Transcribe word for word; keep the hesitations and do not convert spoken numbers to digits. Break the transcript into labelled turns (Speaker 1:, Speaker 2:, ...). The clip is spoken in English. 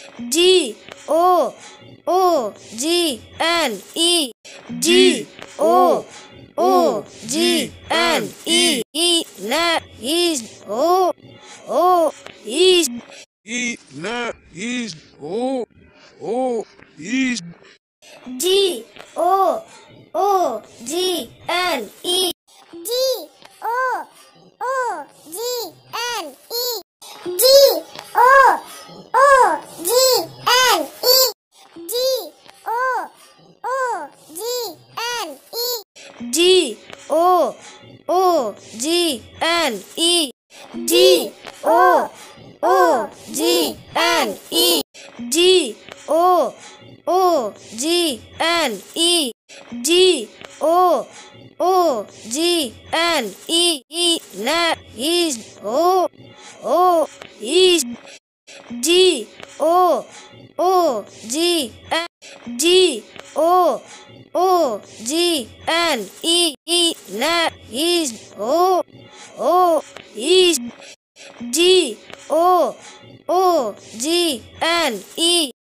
Speaker 1: G O O G N E G O O G N E E N is O O is
Speaker 2: E N is O O is
Speaker 1: G O O G N E
Speaker 3: G O O G N E G O O G N E G O O G N E
Speaker 1: G O O G N E G O O G N E G O O G N E G O O G N E E N is O O is G O O G N G O O G N E E N is O O is G O O G N E